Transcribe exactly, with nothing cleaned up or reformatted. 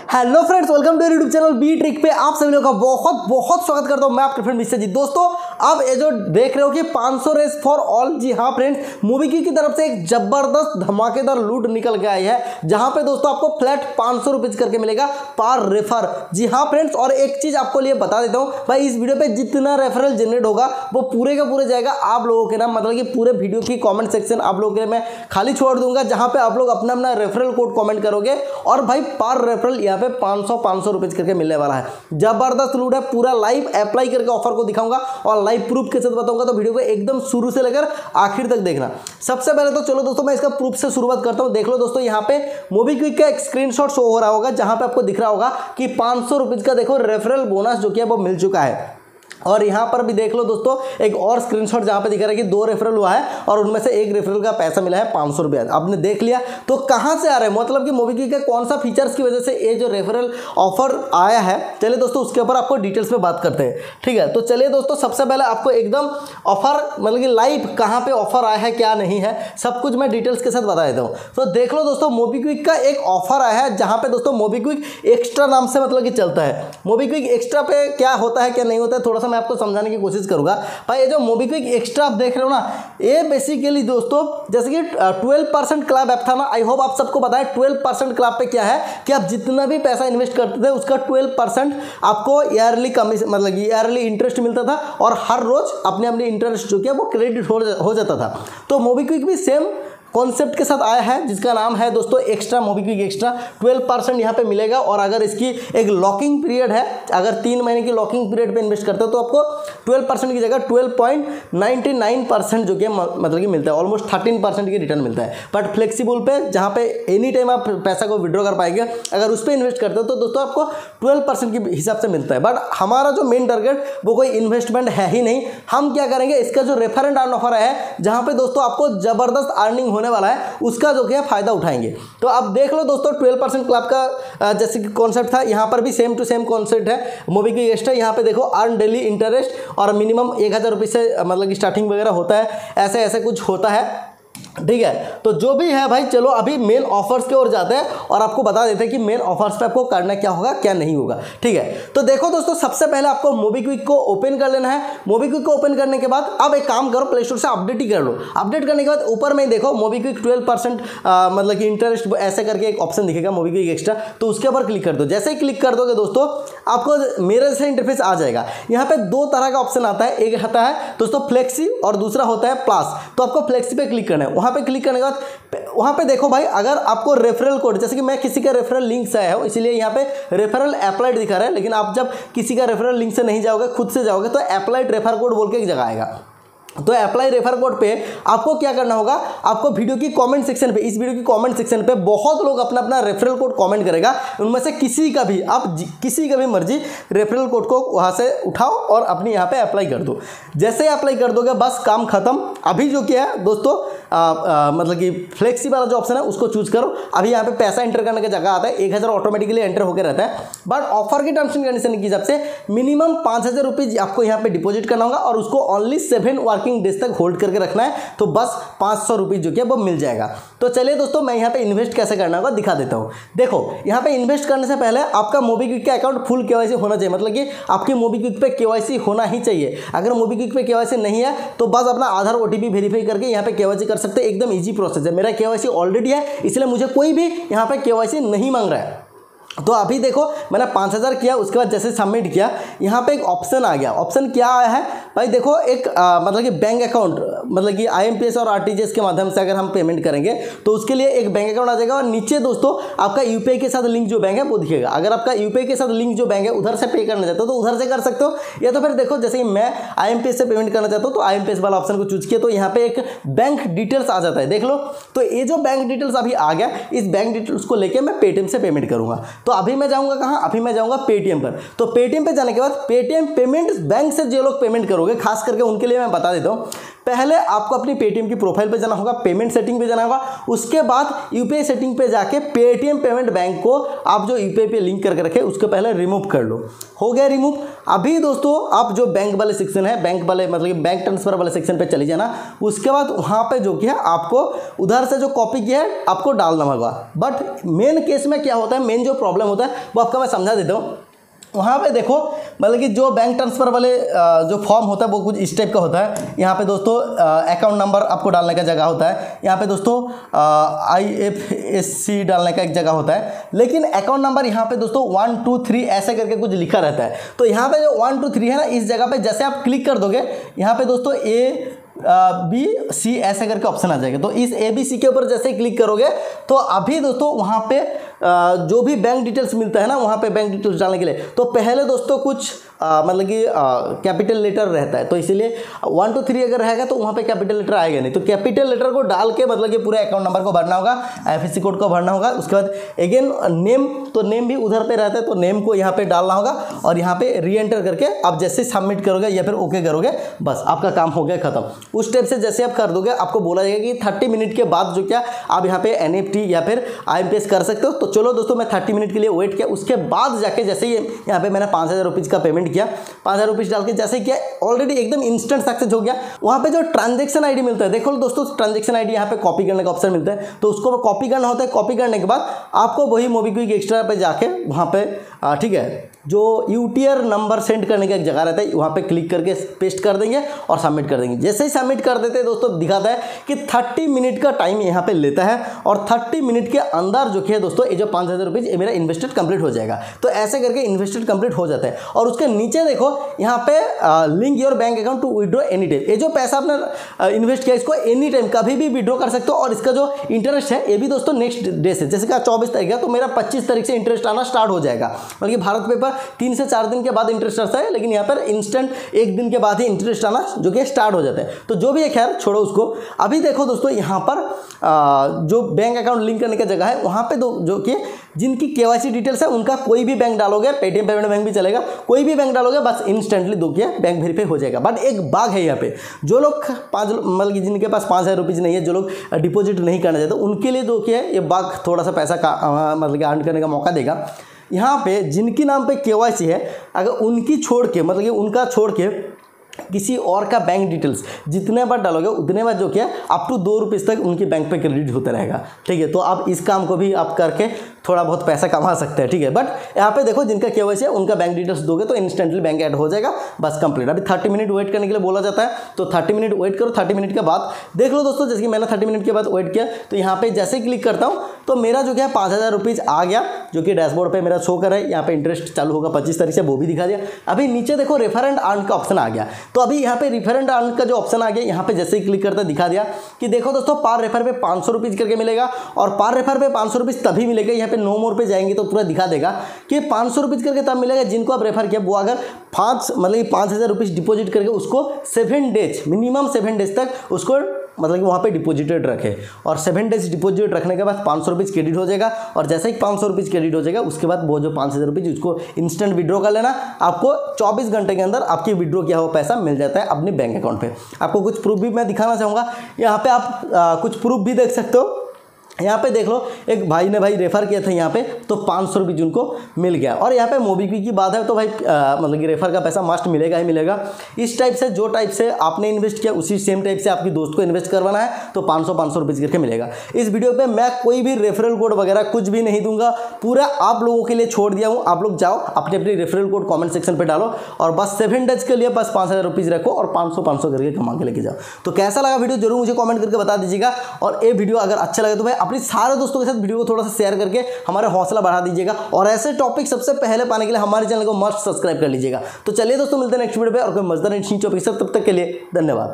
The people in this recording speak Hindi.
Hello friends, welcome to YouTube channel B trick पे आप सभी लोगों का बहुत बहुत स्वागत करता हूं। मैं आपके फ्रेंड मिस्टर जी। दोस्तों, अब ये जो देख रहे हो कि पाँच सौ रेस फॉर ऑल, जी हाँ फ्रेंड्स, मोबीक्विक की तरफ से एक जबरदस्त धमाकेदार लूट निकल के आई है, जहां पे दोस्तों आपको फ्लैट पाँच सौ रुपीज करके मिलेगा पर रेफर। जी हाँ फ्रेंड्स, और एक चीज आपको लिए बता देता हूँ भाई, इस वीडियो पे जितना रेफरल जनरेट होगा वो पूरे का पूरे जाएगा आप लोगों के नाम, मतलब कि पूरे वीडियो की कॉमेंट सेक्शन आप लोगों के लिए मैं खाली छोड़ दूंगा, जहां पे आप लोग अपना अपना रेफरल कोड कॉमेंट करोगे और भाई पर रेफरल यहाँ पे पाँच सौ पाँच सौ रुपए करके मिलने वाला है। जबरदस्त लूट है, पूरा लाइव अप्लाई करके ऑफर को दिखाऊंगा और लाइव प्रूफ के साथ बताऊंगा, तो वीडियो को एकदम शुरू से लेकर आखिर तक देखना। सबसे पहले तो चलो दोस्तों मैं इसका प्रूफ से शुरुआत करता हूं। देख लो दोस्तों, यहाँ पे मोबीक्विक का एक स्क्रीनशॉट शो हो रहा होगा, जहां पे आपको दिख रहा होगा कि पाँच सौ रुपीज का देखो रेफरल बोनस जो कि है वो मिल चुका है। और यहाँ पर भी देख लो दोस्तों एक और स्क्रीनशॉट जहाँ पे दिखा रहा है कि दो रेफरल हुआ है और उनमें से एक रेफरल का पैसा मिला है पाँच सौ रुपया। आपने देख लिया, तो कहाँ से आ रहे हैं, मतलब कि मोबीक्विक का कौन सा फीचर्स की वजह से ये जो रेफरल ऑफर आया है। चलिए दोस्तों उसके ऊपर आपको डिटेल्स में बात करते हैं, ठीक है। तो चलिए दोस्तों, सबसे पहले आपको एकदम ऑफर, मतलब कि लाइव कहाँ पे ऑफर आया है क्या नहीं है, सब कुछ मैं डिटेल्स के साथ बता देता हूँ। तो देख लो दोस्तों, मोबीक्विक का एक ऑफर आया है जहाँ पे दोस्तों मोबीक्विक एक्स्ट्रा नाम से मतलब कि चलता है। मोबीक्विक एक्स्ट्रा पे क्या होता है क्या नहीं होता है, थोड़ा सा मैं आपको समझाने की कोशिश करूंगा। भाई ये जो मोबीक्विक एक्स्ट्रा आप देख रहे हो ना, ये बेसिकली दोस्तों जैसे कि ट्वेल्व परसेंट क्लब ऐप था ना, आई होप आप सबको पता है ट्वेल्व परसेंट क्लब पे क्या है कि आप जितना भी पैसा इन्वेस्ट करते थे उसका ट्वेल्व परसेंट आपको ईयरली कमीशन, मतलब ईयरली इंटरेस्ट मिलता था और हर रोज अपने अपने इंटरेस्ट जो कि वो क्रेडिट हो जाता था। तो मोबीक्विक भी सेम कॉन्सेप्ट के साथ आया है, जिसका नाम है दोस्तों extra, MobiKwik extra. Twelve percent यहाँ पे मिलेगा और अगर इसकी एक लॉकिंग पीरियड है, अगर तीन महीने की लॉकिंग पीरियड पे इन्वेस्ट करते हो तो आपको ट्वेल्व परसेंट की जगह twelve point ninety nine percent जो कि मतलब कि मिलता है, ऑलमोस्ट थर्टीन परसेंट की रिटर्न मिलता है। बट फ्लेक्सिबल पे जहाँ पे एनी टाइम आप पैसा को विड्रॉ कर पाएंगे, अगर उस पर इन्वेस्ट करते हो तो दोस्तों आपको ट्वेल्व परसेंट के हिसाब से मिलता है। बट हमारा जो मेन टारगेट वो कोई इन्वेस्टमेंट है ही नहीं। हम क्या करेंगे, इसका जो रेफर एंड अर्न ऑफर है जहाँ पे दोस्तों आपको जबरदस्त अर्निंग होने वाला है, उसका जो क्या फायदा उठाएंगे। तो अब देख लो दोस्तों, ट्वेल्व परसेंट क्लब का जैसे कि कॉन्सेप्ट था, यहाँ पर भी सेम टू सेम कॉन्सेप्ट है। मोबीक्विक एक्स्ट्रा यहाँ पे देखो अर्न डेली इंटरेस्ट और मिनिमम एक हज़ार रुपये से मतलब कि स्टार्टिंग वगैरह होता है, ऐसे ऐसे कुछ होता है, ठीक है। तो जो भी है भाई, चलो अभी मेन ऑफर्स की ओर जाते हैं और आपको बता देते हैं कि मेन ऑफर्स पे आपको करना क्या होगा क्या नहीं होगा, ठीक है। तो देखो दोस्तों, सबसे पहले आपको मोबीक्विक को ओपन कर लेना है। मोबीक्विक को ओपन करने के बाद अब एक काम करो, प्ले स्टोर से अपडेट ही कर लो। अपडेट करने के बाद ऊपर में देखो मोबीक्विक ट्वेल्व परसेंट मतलब कि इंटरेस्ट ऐसे करके एक ऑप्शन दिखेगा मोबीक्विक एक्स्ट्रा, तो उसके ऊपर क्लिक कर दो। जैसे ही क्लिक कर दोगे दोस्तों, आपको मेरे जैसे इंटरफेस आ जाएगा। यहाँ पे दो तरह का ऑप्शन आता है, एक आता है दोस्तों फ्लेक्सी और दूसरा होता है प्लस। तो आपको फ्लेक्सी पे क्लिक करना है। वहाँ पे क्लिक करने के बाद वहाँ पे देखो भाई, अगर आपको रेफरल कोड, जैसे कि मैं किसी का रेफरल लिंक से आया हूँ इसलिए यहाँ पे रेफरल अप्लाइड दिखा रहा है, लेकिन आप जब किसी का रेफरल लिंक से नहीं जाओगे, खुद से जाओगे, तो अप्लाइड रेफर कोड बोल के एक जगह आएगा। तो अप्लाई रेफर कोड पे आपको क्या करना होगा, आपको वीडियो की कमेंट सेक्शन पे, इस वीडियो की कमेंट सेक्शन पे बहुत लोग अपना अपना रेफरल कोड कमेंट करेगा, उनमें से किसी का भी आप किसी का भी मर्जी रेफरल कोड को वहां से उठाओ और अपनी यहाँ पे अप्लाई कर दो। जैसे ही अप्लाई कर दोगे बस काम खत्म। अभी जो क्या है दोस्तों, आ, आ, मतलब कि फ्लेक्सी वाला जो ऑप्शन है उसको चूज करो। अभी यहाँ पे पैसा एंटर करने की जगह आता है, एक हज़ार ऑटोमेटिकली एंटर होकर रहता है। बट ऑफर की टर्म्स एंड कंडीशन के हिसाब से मिनिमम पाँच हज़ार रुपीज आपको यहाँ पे डिपॉजिट करना होगा और उसको ओनली सेवन वर्किंग डेज तक होल्ड करके रखना है, तो बस पाँच सौ रुपीज जो कि वो मिल जाएगा। तो चलिए दोस्तों, मैं यहाँ पे इन्वेस्ट कैसे करना होगा दिखा देता हूँ। देखो, यहाँ पे इन्वेस्ट करने से पहले आपका मोबीक्विक का अकाउंट फुल केवाईसी होना चाहिए, मतलब कि आपकी मोबीक्विक पे केवाईसी होना ही चाहिए। अगर मोबीक्विक पे केवाईसी नहीं है तो बस अपना आधार ओटीपी वेरीफाई करके यहाँ पे केवाईसी कर सकते हैं। एकदम इजी प्रोसेस है। मेरा केवाईसी ऑलरेडी है, इसलिए मुझे कोई भी यहाँ पे केवाईसी नहीं मांग रहा है। तो अभी देखो, मैंने पाँच हज़ार किया, उसके बाद जैसे सबमिट किया, यहाँ पे एक ऑप्शन आ गया। ऑप्शन क्या आया है भाई, देखो एक आ, मतलब कि बैंक अकाउंट, मतलब कि आईएमपीएस और आरटीजीएस के माध्यम से अगर हम पेमेंट करेंगे तो उसके लिए एक बैंक अकाउंट आ जाएगा और नीचे दोस्तों आपका यूपीआई के साथ लिंक जो बैंक है वो दिखेगा। अगर आपका यूपीआई के साथ लिंक जो बैंक है उधर से पे करना चाहते हो तो उधर से कर सकते हो, या तो फिर देखो जैसे कि मैं आईएमपीएस से पेमेंट करना चाहता हूँ तो आईएमपीएस वाला ऑप्शन को चूज किया, तो यहाँ पे एक बैंक डिटेल्स आ जाता है, देख लो। तो ये जो बैंक डिटेल्स अभी आ गया, इस बैंक डिटेल्स को लेकर मैं पेटीएम से पेमेंट करूँगा। तो अभी मैं जाऊँगा अभी मैं जाऊंगा पेटीएम पर। तो पेटीएम पे जाने के बाद पेटीएम पेमेंट बैंक से जो लोग पेमेंट करोगे, खास करके उनके लिए मैं बता देता हूं, पहले आपको अपनी पेटीएम की प्रोफाइल पे जाना होगा, पेमेंट सेटिंग पे जाना होगा, उसके बाद यूपीआई सेटिंग पे जाके पेटीएम पेमेंट बैंक को आप जो यूपीआई पे लिंक करके रखे उसको पहले रिमूव कर लो। हो गया रिमूव। अभी दोस्तों आप जो बैंक वाले सेक्शन है, बैंक वाले मतलब कि बैंक ट्रांसफर वाले सेक्शन पे चले जाना। उसके बाद वहाँ पे जो कि है आपको उधर से जो कॉपी किया है आपको डालना होगा। बट मेन केस में क्या होता है, मेन जो प्रॉब्लम होता है वो आपका मैं समझा देता हूँ। वहाँ पे देखो मतलब कि जो बैंक ट्रांसफ़र वाले जो फॉर्म होता है वो कुछ इस टाइप का होता है। यहाँ पे दोस्तों अकाउंट नंबर आपको डालने का जगह होता है, यहाँ पे दोस्तों आई एफ एस सी डालने का एक जगह होता है, लेकिन अकाउंट नंबर यहाँ पे दोस्तों वन टू थ्री ऐसे करके कुछ लिखा रहता है। तो यहाँ पे जो वन टू थ्री है ना, इस जगह पे जैसे आप क्लिक कर दोगे यहाँ पे दोस्तों ए बी सी ऐसे करके ऑप्शन आ जाएगा। तो इस ए बी सी के ऊपर जैसे क्लिक करोगे तो अभी दोस्तों वहाँ पे आ, जो भी बैंक डिटेल्स मिलता है ना, वहाँ पे बैंक डिटेल्स डालने के लिए तो पहले दोस्तों कुछ आ, मतलब कि कैपिटल लेटर रहता है। तो इसीलिए वन टू थ्री अगर रहेगा तो वहाँ पे कैपिटल लेटर आएगा नहीं। तो कैपिटल लेटर को डाल के मतलब कि पूरे अकाउंट नंबर को भरना होगा, I F S C code को भरना होगा। उसके बाद अगेन नेम, तो नेम भी उधर पे रहता है तो नेम को यहाँ पे डालना होगा और यहाँ पे री एंटर करके आप जैसे सबमिट करोगे या फिर ओके करोगे बस आपका काम हो गया खत्म। उस टाइप से जैसे आप कर दोगे आपको बोला जाएगा कि थर्टी मिनट के बाद जो क्या आप यहाँ पे एन एफ टी या फिर आई एम पी एस कर सकते हो। तो चलो दोस्तों मैं थर्टी मिनट के लिए वेट किया, उसके बाद जाके जैसे ही यहाँ पे मैंने पाँच हज़ार रुपीज़ का पेमेंट किया, पाँच हज़ार रुपीज़ डाल के जैसे किया ऑलरेडी एकदम इंस्टेंट सक्सेस हो गया। वहाँ पे जो ट्रांजेक्शन आईडी मिलता है, देखो दोस्तों ट्रांजेक्शन आईडी यहाँ पे कॉपी करने का ऑप्शन मिलता है, तो उसको कॉपी करना होता है। कॉपी करने के बाद आपको वही मोबीक्विक एक्स्ट्रा पे जाके वहाँ पे ठीक है जो यूटीआर नंबर सेंड करने का एक जगह रहता है, वहाँ पे क्लिक करके पेस्ट कर देंगे और सबमिट कर देंगे। जैसे ही सबमिट कर देते हैं दोस्तों दिखाता है कि थर्टी मिनट का टाइम यहाँ पे लेता है और थर्टी मिनट के अंदर जो है दोस्तों ये जो पाँच हज़ार रुपीज़ ये मेरा इन्वेस्टेड कंप्लीट हो जाएगा। तो ऐसे करके इन्वेस्टेड कंप्लीट हो जाता है। और उसके नीचे देखो यहाँ पे link your bank account to withdraw any time, ये जो पैसा आपने इन्वेस्ट किया इसको एनी टाइम कभी भी विड्रॉ कर सकते हो। और इसका जो इंटरेस्ट है ये भी दोस्तों नेक्स्ट डे से, जैसे कि चौबीस तारीख है तो मेरा पच्चीस तारीख से इंटरेस्ट आना स्टार्ट हो जाएगा। बल्कि भारत पेपर तीन से चार दिन के बाद इंटरेस्ट आता है, लेकिन यहाँ पर इंस्टेंट एक दिन के बाद ही इंटरेस्ट आना जो कि स्टार्ट हो जाता है। तो जो भी है खैर छोड़ो उसको। अभी देखो दोस्तों यहाँ पर आ, जो बैंक अकाउंट लिंक करने का जगह है वहाँ पे दो जो कि जिनकी केवाईसी डिटेल्स है उनका कोई भी बैंक डालोगे, पेटीएम पेमेंट बैंक भी चलेगा, कोई भी बैंक डालोगे बस इंस्टेंटली दो क्या बैंक वेरीफाई हो जाएगा। बट एक बाग है यहाँ पे, जो लोग पाँच मतलब जिनके पास पाँच हज़ार रुपीज़ नहीं है, जो लोग डिपॉजिट नहीं करना चाहते उनके लिए दो क्या है ये बाग थोड़ा सा पैसा का मतलब अर्न करने का मौका देगा। यहाँ पे जिनके नाम पे केवाईसी है अगर उनकी छोड़ के मतलब कि उनका छोड़ के किसी और का बैंक डिटेल्स जितने बार डालोगे उतने बार जो क्या अप टू दो रुपये तक उनके बैंक पे क्रेडिट होता रहेगा। ठीक है, तो आप इस काम को भी आप करके थोड़ा बहुत पैसा कमा सकते हैं। ठीक है, बट यहाँ पे देखो जिनका केवाईसी है उनका बैंक डिटेल्स दोगे तो इंस्टेंटली बैंक ऐड हो जाएगा, बस कंप्लीट। अभी थर्टी मिनट वेट करने के लिए बोला जाता है, तो थर्टी मिनट वेट करो। थर्टी मिनट के बाद देख लो दोस्तों, जैसे कि मैंने थर्टी मिनट के बाद वेट किया तो यहाँ पे जैसे ही क्लिक करता हूँ तो मेरा जो क्या पाँच हज़ार रुपीज़ आ गया, जो कि डैशबोर्ड पे मेरा शो कर रहा है। यहाँ पे इंटरेस्ट चालू होगा पच्चीस तारीख से, वो भी दिखा दिया। अभी नीचे देखो रेफर एंड अर्न का ऑप्शन आ गया, तो अभी यहाँ पे रेफर एंड अर्न का जो ऑप्शन आ गया यहाँ पे जैसे ही क्लिक करता दिखा दिया कि देखो दोस्तों पार रेफर पे पाँच सौ रुपीज़ करके मिलेगा। और पार रेफर पे पाँच सौ रुपीज़ तभी मिलेगा, यहाँ पे नो मोर पे जाएंगे तो पूरा दिखा देगा कि पाँच सौ रुपीज़ करके तब मिलेगा जिनको आप रेफर किया वो अगर पाँच मतलब पाँच हज़ार रुपीज़ डिपॉजिट करके उसको seven days minimum seven days तक उसको मतलब कि वहाँ पे डिपॉजिटेड रखे। और सेवन डेज डिपॉजिट रखने के बाद पाँच सौ रुपीज़ क्रेडिट हो जाएगा। और जैसे ही पाँच सौ रुपीज़ क्रेडिट हो जाएगा उसके बाद वो जो पाँच हज़ार रुपीज़ उसको इंस्टेंट विड्रॉ कर लेना। आपको चौबीस घंटे के अंदर आपकी विड्रॉ किया हुआ पैसा मिल जाता है अपने बैंक अकाउंट पे। आपको कुछ प्रूफ भी मैं दिखाना चाहूँगा, यहाँ पे आप आ, कुछ प्रूफ भी देख सकते हो। यहाँ पे देख लो एक भाई ने भाई रेफ़र किया था यहाँ पे तो पाँच सौ रुपये उनको मिल गया। और यहाँ पे मोबीक्विक की बात है तो भाई आ, मतलब कि रेफ़र का पैसा मस्ट मिलेगा ही मिलेगा। इस टाइप से जो टाइप से आपने इन्वेस्ट किया उसी सेम टाइप से आपकी दोस्त को इन्वेस्ट करवाना है तो पाँच सौ पाँच सौ रुपये करके मिलेगा। इस वीडियो पे मैं कोई भी रेफरल कोड वगैरह कुछ भी नहीं दूंगा, पूरा आप लोगों के लिए छोड़ दिया हूँ। आप लोग जाओ अपने अपने रेफरल कोड कॉमेंट सेक्शन पर डालो और बस सेवन डेज के लिए बस पाँच हज़ार रुपीज़ रखो और पाँच सौ पाँच सौ करके कमा के लेके जाओ। तो कैसा लगा वीडियो जरूर मुझे कॉमेंट करके बता दीजिएगा। और ये वीडियो अगर अच्छा लगे तो भाई अपने सारे दोस्तों साथ वीडियो को थोड़ा सा शेयर करके हमारा हौसला बढ़ा दीजिएगा। और ऐसे टॉपिक सबसे पहले पाने के लिए हमारे चैनल को मस्ट सब्सक्राइब कर लीजिएगा। तो चलिए दोस्तों मिलते हैं नेक्स्ट वीडियो पे और कोई मजेदार इंटरेस्टिंग टॉपिक सब, तब तक के लिए धन्यवाद।